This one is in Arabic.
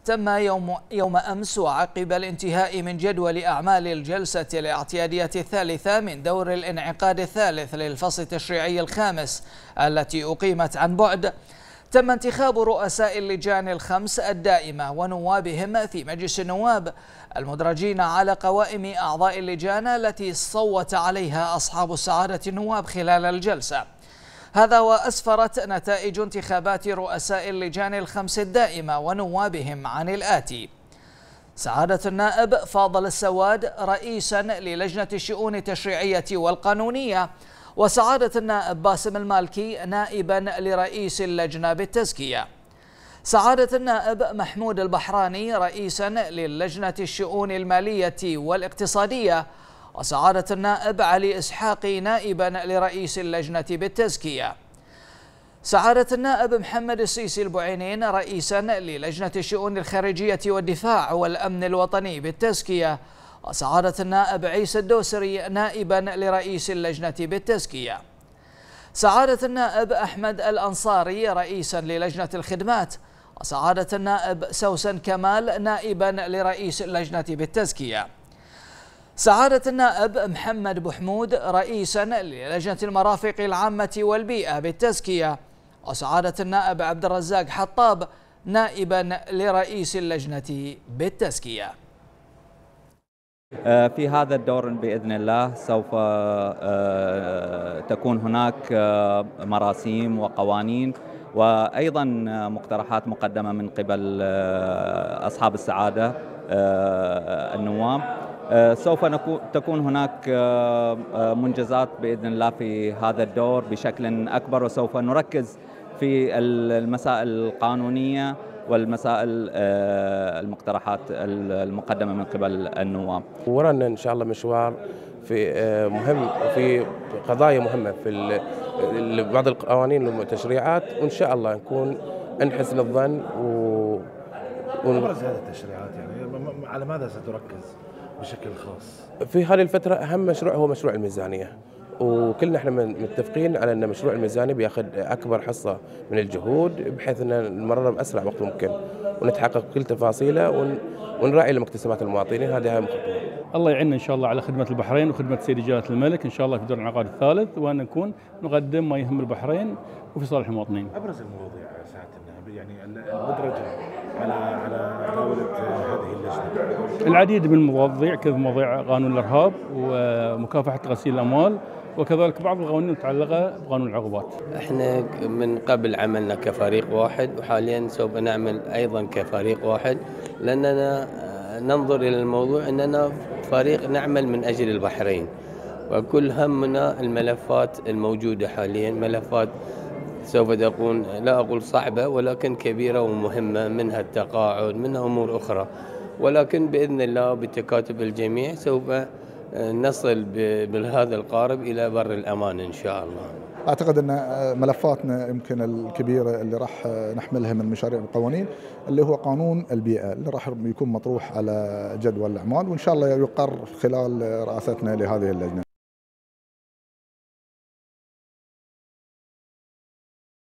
تم يوم أمس وعقب الانتهاء من جدول أعمال الجلسة الاعتيادية الثالثة من دور الانعقاد الثالث للفصل التشريعي الخامس التي أقيمت عن بعد، تم انتخاب رؤساء اللجان الخمس الدائمة ونوابهم في مجلس النواب المدرجين على قوائم أعضاء اللجان التي صوت عليها أصحاب السعادة النواب خلال الجلسة. هذا وأسفرت نتائج انتخابات رؤساء اللجان الخمس الدائمة ونوابهم عن الآتي: سعادة النائب فاضل السواد رئيسا للجنة الشؤون التشريعية والقانونية، وسعادة النائب باسم المالكي نائبا لرئيس اللجنة بالتزكية. سعادة النائب محمود البحراني رئيسا للجنة الشؤون المالية والاقتصادية، وسعادة النائب علي إسحاقي نائبا لرئيس اللجنة بالتزكية. سعادة النائب محمد السيسي البعينين رئيسا للجنة الشؤون الخارجية والدفاع والأمن الوطني بالتزكية، وسعادة النائب عيسى الدوسري نائبا لرئيس اللجنة بالتزكية. سعادة النائب أحمد الأنصاري رئيسا للجنة الخدمات، وسعادة النائب سوسن كمال نائبا لرئيس اللجنة بالتزكية. سعادة النائب محمد بحمود رئيسا للجنة المرافق العامة والبيئة بالتزكية، وسعادة النائب عبد الرزاق حطاب نائبا لرئيس اللجنة بالتزكية. في هذا الدور بإذن الله سوف تكون هناك مراسيم وقوانين وأيضا مقترحات مقدمة من قبل أصحاب السعادة النواب. سوف تكون هناك منجزات بإذن الله في هذا الدور بشكل أكبر، وسوف نركز في المسائل القانونية والمسائل المقترحات المقدمة من قبل النواب. ورانا إن شاء الله مشوار في مهم في قضايا مهمة في بعض القوانين والتشريعات، وإن شاء الله نكون نحسن الظن أبرز هذه التشريعات يعني على ماذا ستركز بشكل خاص؟ في هذه الفترة أهم مشروع هو مشروع الميزانية، وكلنا احنا متفقين على أن مشروع الميزانية بياخذ أكبر حصة من الجهود بحيث أن نمرره بأسرع وقت ممكن ونتحقق كل تفاصيله ونراعي لمكتسبات المواطنين. هذه أهم خطوة. الله يعيننا إن شاء الله على خدمة البحرين وخدمة سيدي جلالة الملك إن شاء الله في دور الانعقاد الثالث، وأن نكون نقدم ما يهم البحرين وفي صالح المواطنين. أبرز المواضيع سعادة النائب يعني المدرجة على طاولة هذه اللجنة؟ العديد من المواضيع كمواضيع قانون الإرهاب ومكافحة غسيل الأموال، وكذلك بعض القوانين المتعلقة بقانون العقوبات. احنا من قبل عملنا كفريق واحد، وحاليا سوف نعمل أيضا كفريق واحد، لأننا ننظر إلى الموضوع أننا فريق نعمل من أجل البحرين، وكل همنا الملفات الموجودة حاليا ملفات سوف تكون لا أقول صعبة ولكن كبيرة ومهمة، منها التقاعد منها أمور أخرى، ولكن بإذن الله بتكاتف الجميع سوف نصل بهذا القارب إلى بر الأمان إن شاء الله. أعتقد أن ملفاتنا يمكن الكبيرة اللي راح نحملها من مشاريع القوانين اللي هو قانون البيئة اللي راح يكون مطروح على جدول الأعمال، وإن شاء الله يقر خلال رئاستنا لهذه اللجنة.